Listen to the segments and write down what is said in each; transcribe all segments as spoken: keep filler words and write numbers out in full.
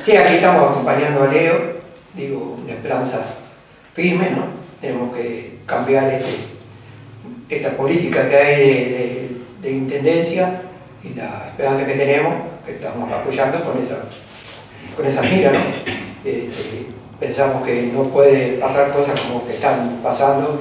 Sí, aquí estamos acompañando a Leo, digo, una esperanza firme, ¿no? Tenemos que cambiar este, esta política que hay de, de, de intendencia y la esperanza que tenemos, que estamos apoyando con esa, con esa mira, ¿no? Este, pensamos que no puede pasar cosas como que están pasando,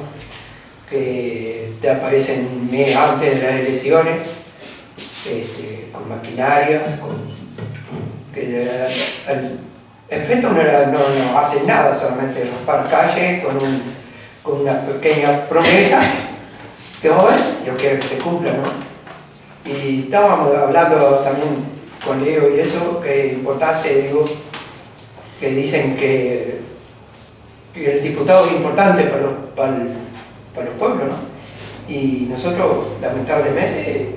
que te aparecen un mes antes de las elecciones, este, con maquinarias, con que el efecto no, era, no, no hace nada, solamente raspar calle con, un, con una pequeña promesa que vamos a ver, yo quiero que se cumpla, ¿no? Y estábamos hablando también con Leo y eso, que es importante, digo, que dicen que, que el diputado es importante para los, para, el, para los pueblos, ¿no? Y nosotros, lamentablemente,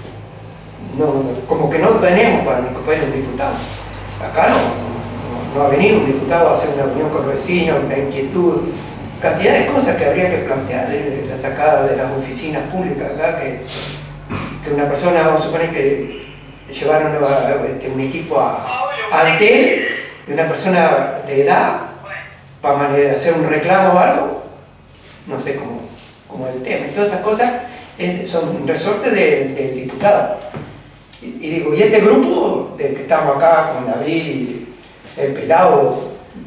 no, como que no tenemos para Nicopere un diputado. Acá no, no, no ha venido un diputado a hacer una reunión con los vecinos, la inquietud, cantidad de cosas que habría que plantear, de la sacada de las oficinas públicas acá, que, que una persona, vamos a suponer que llevaron a, este, un equipo a, a Antel, y una persona de edad, para hacer un reclamo o algo, no sé cómo, cómo es el tema. Y todas esas cosas es, son resortes de, del diputado. Y, y digo, y este grupo de que estamos acá con David, el Pelado,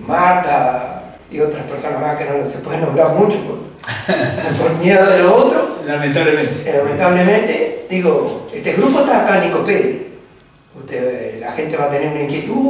Marta y otras personas más que no se pueden nombrar mucho por, por miedo de lo otro. Lamentablemente. Eh, lamentablemente, digo, este grupo está acá en Nicopere. Usted, la gente va a tener una inquietud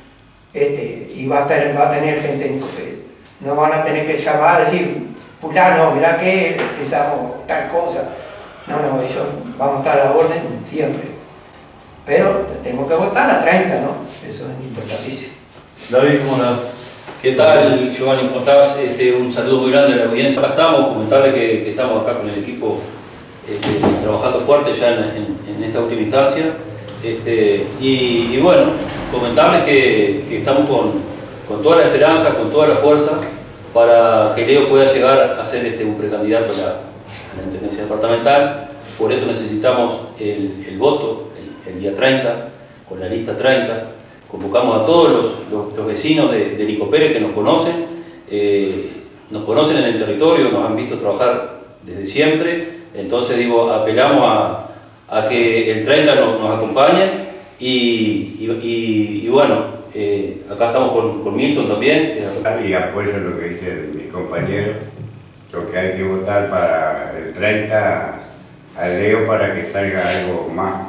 este, y va a, tener, va a tener gente en Nicopere. No van a tener que llamar a decir, fulano, mirá que empezamos tal cosa. No, no, ellos vamos a estar a la orden siempre. Pero tenemos que votar a treinta, ¿no? Eso es importantísimo. David, ¿cómo andás? ¿Qué tal, Giovanni? ¿Cómo estás? Este, un saludo muy grande a la audiencia. Acá estamos, comentarle que, que estamos acá con el equipo este, trabajando fuerte ya en, en, en esta última instancia. Este, y, y bueno, comentarles que, que estamos con, con toda la esperanza, con toda la fuerza para que Leo pueda llegar a ser este, un precandidato a la, a la Intendencia Departamental. Por eso necesitamos el, el voto el día treinta, con la lista treinta. Convocamos a todos los, los, los vecinos de, de Nicopere que nos conocen, eh, nos conocen en el territorio, nos han visto trabajar desde siempre. Entonces digo, apelamos a, a que el treinta nos, nos acompañe y, y, y, y bueno, eh, acá estamos con, con Milton también. Y apoyo lo que dicen mis compañeros, lo que hay que votar para el treinta a Leo para que salga algo más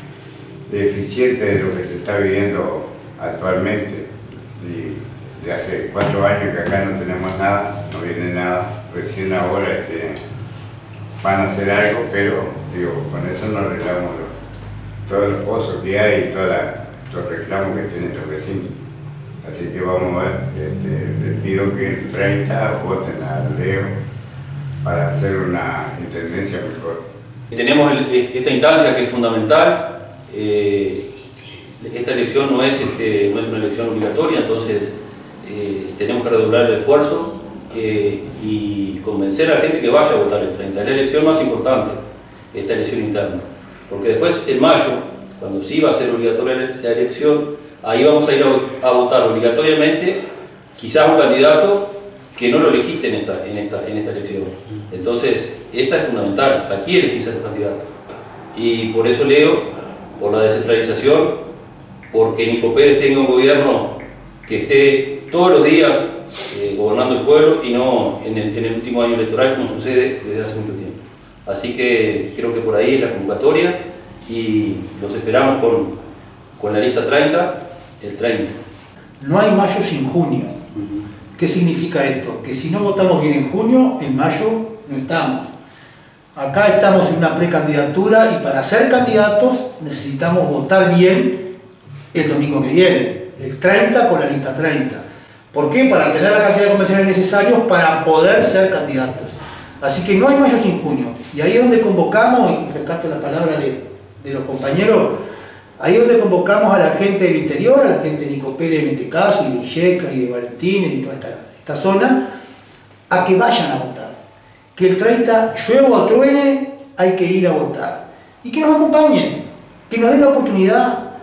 deficiente de lo que se está viviendo actualmente. Y de hace cuatro años que acá no tenemos nada, no viene nada, recién ahora este, van a hacer algo, pero digo, con eso no arreglamos los, todos los pozos que hay y todos los reclamos que tienen los vecinos. Así que vamos a ver, este, les pido que el treinta voten a Leo para hacer una intendencia mejor. Tenemos el, esta instancia que es fundamental. Eh, esta elección no es, este, no es una elección obligatoria, entonces eh, tenemos que redoblar el esfuerzo eh, y convencer a la gente que vaya a votar el treinta. Es la elección más importante, esta elección interna, porque después en mayo, cuando sí va a ser obligatoria la elección, ahí vamos a ir a, a votar obligatoriamente quizás un candidato que no lo elegiste en esta, en, esta, en esta elección. Entonces esta es fundamental, aquí elegís a los candidatos, y por eso Leo, por la descentralización, porque Nicopere tenga un gobierno que esté todos los días eh, gobernando el pueblo y no en el, en el último año electoral como sucede desde hace mucho tiempo. Así que creo que por ahí es la convocatoria y los esperamos con, con la lista treinta, el treinta. No hay mayo sin junio. ¿Qué significa esto? Que si no votamos bien en junio, en mayo no estamos. Acá estamos en una precandidatura y para ser candidatos necesitamos votar bien el domingo que viene, el treinta con la lista treinta. ¿Por qué? Para tener la cantidad de convenciones necesarios para poder ser candidatos. Así que no hay mayo sin junio. Y ahí es donde convocamos, y rescato la palabra de, de los compañeros, ahí es donde convocamos a la gente del interior, a la gente de Nicopere en este caso, y de Iyeca y de Valentines y toda esta, esta zona, a que vayan a votar. Que el treinta, llueva o truene, hay que ir a votar. Y que nos acompañen, que nos den la oportunidad,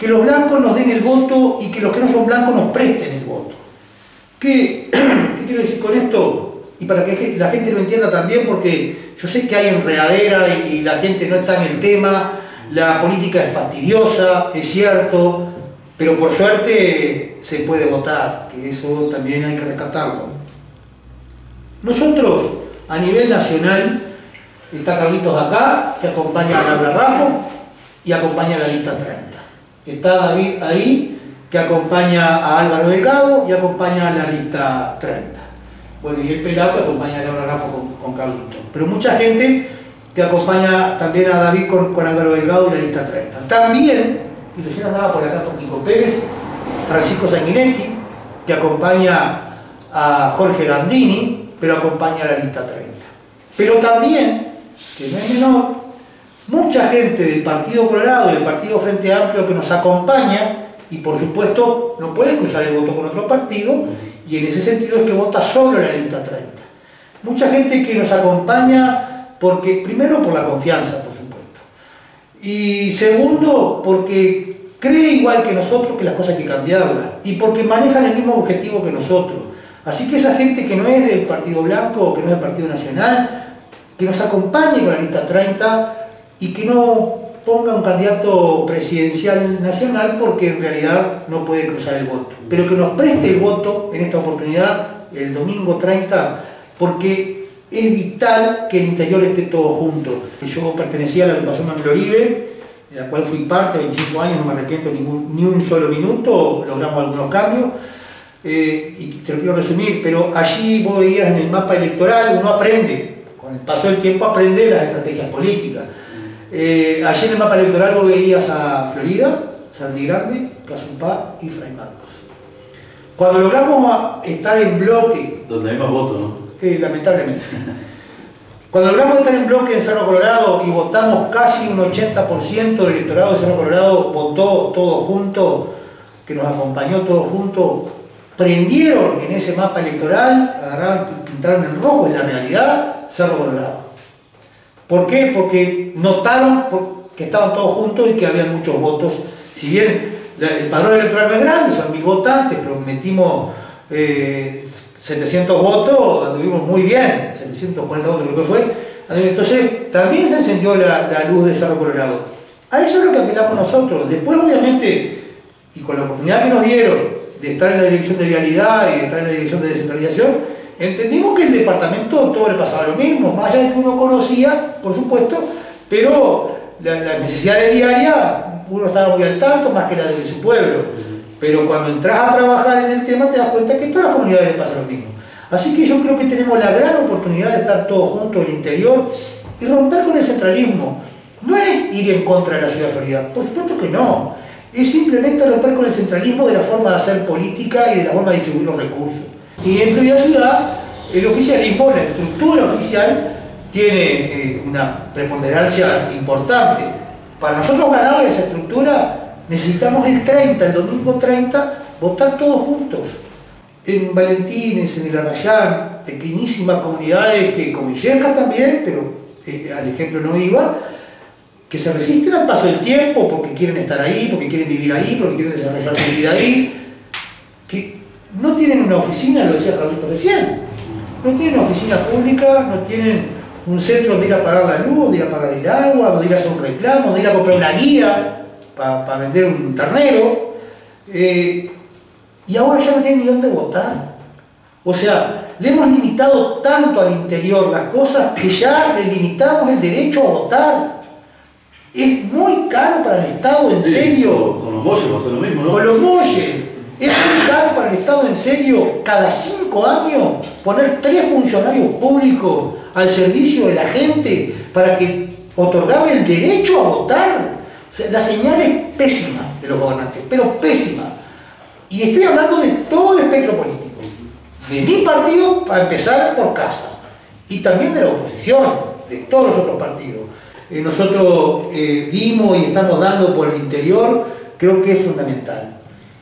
que los blancos nos den el voto y que los que no son blancos nos presten el voto. ¿Qué, qué quiero decir con esto? Y para que la gente lo entienda también, porque yo sé que hay enredadera y la gente no está en el tema, la política es fastidiosa, es cierto, pero por suerte se puede votar, que eso también hay que rescatarlo. Nosotros, a nivel nacional, está Carlitos acá, que acompaña a Laura Raffo y acompaña a la lista treinta. Está David ahí, que acompaña a Álvaro Delgado y acompaña a la lista treinta. Bueno, y el pelado que acompaña a Laura Raffo con, con Carlitos. Pero mucha gente que acompaña también a David con, con Álvaro Delgado y la lista treinta. También, y recién andaba por acá por Nico Pérez, Francisco Sanguinetti, que acompaña a Jorge Gandini, pero acompaña a la lista treinta. Pero también, que no es menor, mucha gente del Partido Colorado y del Partido Frente Amplio que nos acompaña, y por supuesto no puede cruzar el voto con otro partido, y en ese sentido es que vota solo la lista treinta. Mucha gente que nos acompaña porque, primero por la confianza, por supuesto, y segundo porque cree igual que nosotros que las cosas hay que cambiarlas, y porque manejan el mismo objetivo que nosotros. Así que esa gente que no es del Partido Blanco o que no es del Partido Nacional, que nos acompañe con la lista treinta y que no ponga un candidato presidencial nacional porque en realidad no puede cruzar el voto, pero que nos preste el voto en esta oportunidad el domingo treinta, porque es vital que el interior esté todo junto. Yo pertenecía a la agrupación Manuel Oribe, de la cual fui parte, veinticinco años, no me arrepiento ningún, ni un solo minuto, logramos algunos cambios, eh, y te lo quiero resumir, pero allí vos veías en el mapa electoral, uno aprende, con el paso del tiempo aprende las estrategias políticas. Eh, allí en el mapa electoral vos veías a Florida, Sandy Grande, Casupá y Fray Marcos. Cuando logramos estar en bloque... Donde hay más votos, ¿no? Eh, lamentablemente. Cuando logramos estar en bloque en Cerro Colorado y votamos casi un ochenta por ciento del electorado de Cerro Colorado, votó todo junto, que nos acompañó todo junto, prendieron en ese mapa electoral, agarraron y pintaron en rojo, en la realidad, Cerro Colorado. ¿Por qué? Porque notaron que estaban todos juntos y que había muchos votos. Si bien el padrón electoral no es grande, son mil votantes, pero metimos eh, setecientos votos, anduvimos muy bien, setecientos cuarenta votos creo que fue. Entonces también se encendió la, la luz de Cerro Colorado. A eso es lo que apelamos nosotros. Después, obviamente, y con la oportunidad que nos dieron de estar en la dirección de vialidad y de estar en la dirección de descentralización, entendimos que el departamento todo le pasaba lo mismo, más allá de que uno conocía, por supuesto, pero las la necesidades diarias uno estaba muy al tanto, más que la de su pueblo. Pero cuando entras a trabajar en el tema te das cuenta que a todas las comunidades les pasa lo mismo. Así que yo creo que tenemos la gran oportunidad de estar todos juntos en el interior y romper con el centralismo. No es ir en contra de la ciudad de Florida, por supuesto que no. Es simplemente romper con el centralismo de la forma de hacer política y de la forma de distribuir los recursos. Y en Florida Ciudad, el oficialismo, la estructura oficial, tiene eh, una preponderancia importante. Para nosotros ganarle esa estructura, necesitamos el treinta, el domingo treinta, votar todos juntos. En Valentines, en el Arrayán, pequeñísimas comunidades que, como Illescas también, pero eh, al ejemplo no iba, que se resisten al paso del tiempo porque quieren estar ahí, porque quieren vivir ahí, porque quieren desarrollar su vida ahí, que no tienen una oficina, lo decía Carlitos recién, no tienen una oficina pública, no tienen un centro donde ir a pagar la luz, donde ir a pagar el agua, donde ir a hacer un reclamo, donde ir a comprar una guía para pa vender un ternero, eh, y ahora ya no tienen ni dónde votar. O sea, le hemos limitado tanto al interior las cosas que ya le limitamos el derecho a votar. Es muy caro para el Estado, en sí, serio. Con los molles pasa lo mismo, ¿no? Con los molles. Es muy caro para el Estado, en serio, cada cinco años poner tres funcionarios públicos al servicio de la gente para que otorgarle el derecho a votar. O sea, la señal es pésima de los gobernantes, pero pésima. Y estoy hablando de todo el espectro político. De mi partido, para empezar por casa. Y también de la oposición, de todos los otros partidos. Eh, nosotros eh, dimos y estamos dando por el interior, creo que es fundamental.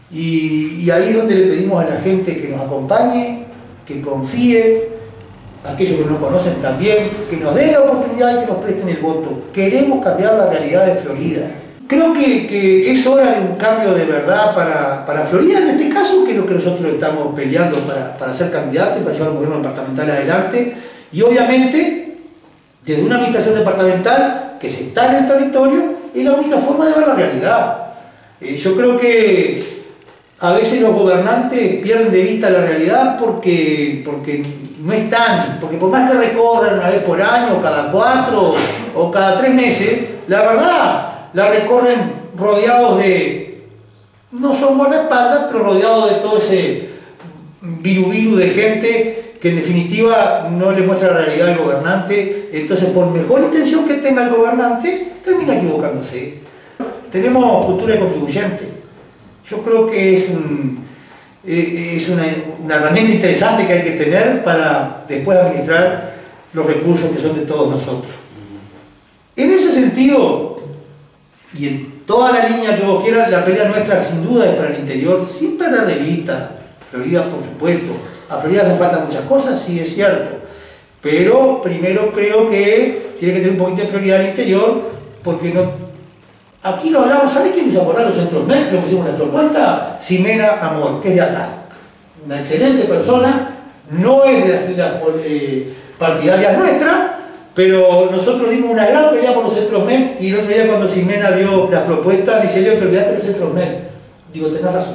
Y, y ahí es donde le pedimos a la gente que nos acompañe, que confíe, a aquellos que no nos conocen también, que nos den la oportunidad y que nos presten el voto. Queremos cambiar la realidad de Florida. creo que, que es hora de un cambio de verdad para, para Florida, en este caso, que es lo que nosotros estamos peleando para, para ser candidatos y para llevar un gobierno departamental adelante. Y obviamente, desde una administración departamental que se está en el territorio, es la única forma de ver la realidad. Eh, yo creo que a veces los gobernantes pierden de vista la realidad porque, porque no están, porque por más que recorran una vez por año, cada cuatro o cada tres meses, la verdad la recorren rodeados de, no son guardaespaldas, pero rodeados de todo ese viru-viru de gente que en definitiva no le muestra la realidad al gobernante. Entonces, por mejor intención que tenga el gobernante, termina equivocándose. Tenemos cultura de contribuyente. Yo creo que es, un, es una, una herramienta interesante que hay que tener para después administrar los recursos que son de todos nosotros. En ese sentido, y en toda la línea que vos quieras, la pelea nuestra sin duda es para el interior, sin perder de vista Florida, por supuesto. A Florida hacen falta muchas cosas, sí es cierto, pero primero creo que tiene que tener un poquito de prioridad al interior, porque no, aquí lo hablamos. ¿Sabés quién hizo acordar los centros M E C? Lo pusimos una propuesta, Ximena Amor, que es de acá, una excelente persona, no es de las filas eh, partidarias nuestras, pero nosotros dimos una gran pelea por los centros M E C, y el otro día cuando Ximena vio las propuestas, dice: Leo, te olvidaste de los centros M E C. Digo, tenés razón.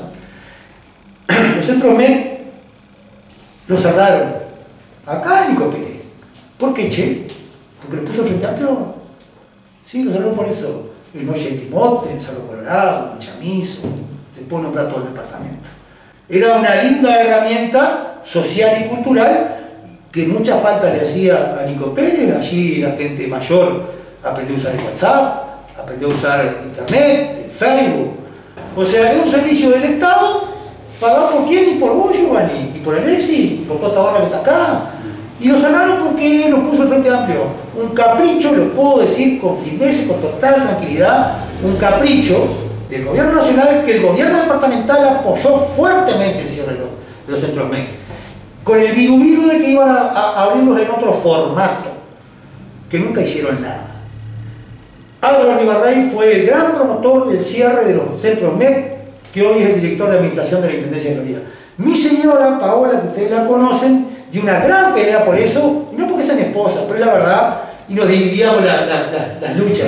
Los centros M E C los cerraron acá en Nicopérez. ¿Por qué, che? ¿Porque lo puso el Frente Amplio? Sí, lo cerraron por eso. En Noche de Timote, en Cerro Colorado, en Chamizo, se puede nombrar todo el departamento. Era una linda herramienta social y cultural que mucha falta le hacía a Nicopérez. Allí la gente mayor aprendió a usar el WhatsApp, aprendió a usar Internet, el Facebook. O sea, era un servicio del Estado pagado por quién, y por vos, Giovanni, y por Alexis, y por toda esta barra que está acá. Y lo cerraron porque lo puso el Frente Amplio. Un capricho, lo puedo decir con firmeza y con total tranquilidad, un capricho del gobierno nacional, que el gobierno departamental apoyó fuertemente el cierre de los, de los centros M E C, con el viru-viru de que iban a, a abrirlos en otro formato, que nunca hicieron nada. Álvaro Ribarrey fue el gran promotor del cierre de los centros M E C, que hoy es el director de administración de la Intendencia de Florida. Mi señora, Paola, que ustedes la conocen, dio una gran pelea por eso, y no porque sea mi esposa, pero es la verdad, y nos dividíamos la, la, la, las luchas.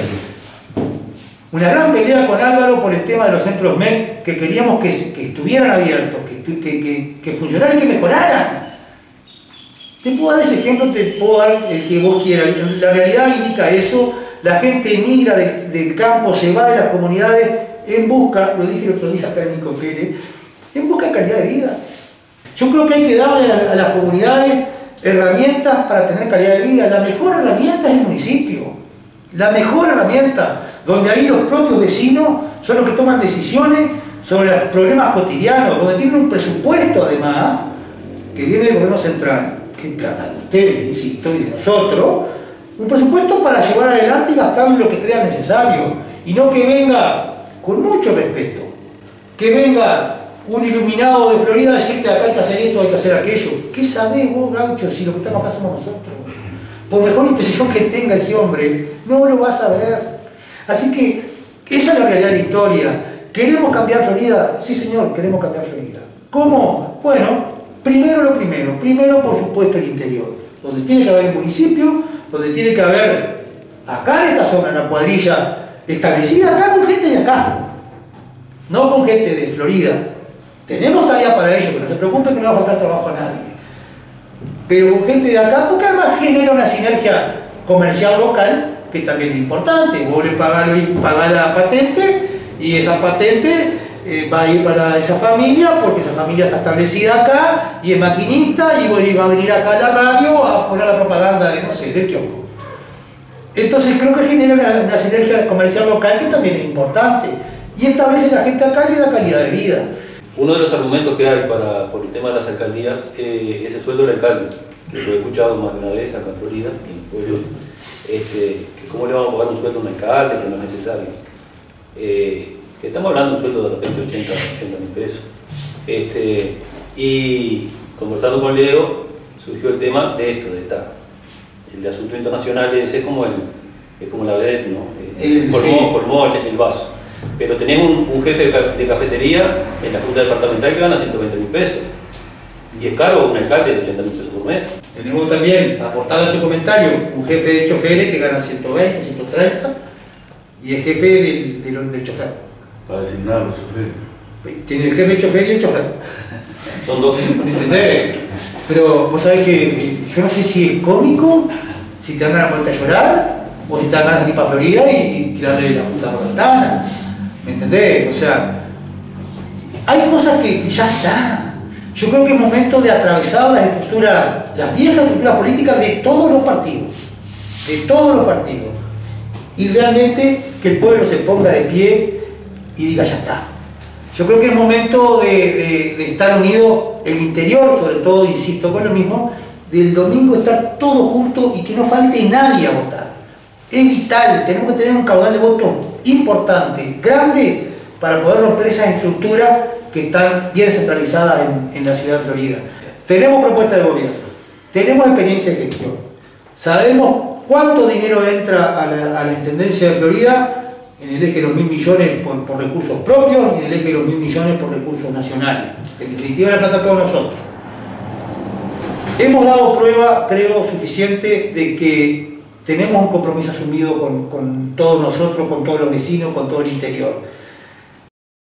Una gran pelea con Álvaro por el tema de los centros M E C, que queríamos que, que estuvieran abiertos, que, que, que, que funcionaran y que mejoraran. Te puedo dar ese ejemplo, te puedo dar el que vos quieras. La realidad indica eso. La gente emigra del, del campo, se va de las comunidades en busca, lo dije el otro día acá en Nicopérez, en busca de calidad de vida. Yo creo que hay que darle a, a las comunidades herramientas para tener calidad de vida. La mejor herramienta es el municipio. La mejor herramienta, donde ahí los propios vecinos son los que toman decisiones sobre los problemas cotidianos, donde tienen un presupuesto además, que viene del gobierno central, que es plata de ustedes, insisto, y de nosotros, un presupuesto para llevar adelante y gastar lo que crean necesario, y no que venga, con mucho respeto, que venga un iluminado de Florida a decirte: acá hay que hacer esto, hay que hacer aquello. ¿Qué sabés vos, gaucho, si lo que estamos acá somos nosotros? Por mejor intención que tenga ese hombre, no lo vas a ver. Así que esa es la realidad de la historia. ¿Queremos cambiar Florida? Sí, señor, queremos cambiar Florida. ¿Cómo? Bueno, primero lo primero. Primero, por supuesto, el interior, donde tiene que haber el municipio, donde tiene que haber, acá en esta zona, una cuadrilla establecida, acá con gente de acá, no con gente de Florida. Tenemos tarea para ello, pero no se preocupen que no va a faltar trabajo a nadie. Pero con gente de acá, porque además genera una sinergia comercial local, que también es importante. Vos le pagás, pagás la patente, y esa patente eh, va a ir para esa familia, porque esa familia está establecida acá, y es maquinista, y va a venir acá a la radio a poner la propaganda de, no sé, del kiosco. Entonces creo que genera una, una sinergia comercial local que también es importante, y establece la gente acá y le da calidad de vida. Uno de los argumentos que hay para, por el tema de las alcaldías eh, es el sueldo del alcalde, que lo he escuchado más de una vez acá en Florida, en el pueblo, este, que cómo le vamos a pagar un sueldo a un alcalde, que no es necesario. Eh, que estamos hablando de un sueldo de repente ochenta mil pesos. Este, y conversando con Leo, surgió el tema de esto, de estar. El de asuntos internacionales es como, el, es como la vedette, ¿no? Eh, el, colmó, sí. colmó el, el vaso. Pero tenés un, un jefe de, ca de cafetería en la Junta Departamental que gana ciento veinte mil pesos. Y es caro un alcalde de ochenta mil pesos por mes. Tenemos también, aportando a tu comentario, un jefe de choferes que gana ciento veinte, ciento treinta y el jefe del, del, del chofer. Para designar los choferes. Tiene el jefe de chofer y el chofer. Son dos. ¿Me entendés? Pero vos sabés que yo no sé si es cómico, si te dan ganas de ponerte a llorar, o si te dan ganas de ir para Florida y, y tirarle la puta por la ventana. ¿Me entendés? O sea, hay cosas que, que ya están. Yo creo que es momento de atravesar las estructuras, las viejas estructuras políticas de todos los partidos, de todos los partidos, y realmente que el pueblo se ponga de pie y diga ya está. Yo creo que es momento de, de, de estar unidos, el interior sobre todo, insisto con lo mismo, del domingo estar todos juntos y que no falte nadie a votar. Es vital, tenemos que tener un caudal de votos importante, grande, para poder romper esas estructuras que están bien centralizadas en, en la ciudad de Florida. Tenemos propuesta de gobierno, tenemos experiencia de gestión, sabemos cuánto dinero entra a la, a la Intendencia de Florida en el eje de los mil millones por, por recursos propios y en el eje de los mil millones por recursos nacionales. En definitiva la plata todos nosotros. Hemos dado prueba, creo, suficiente de que tenemos un compromiso asumido con, con todos nosotros, con todos los vecinos, con todo el interior.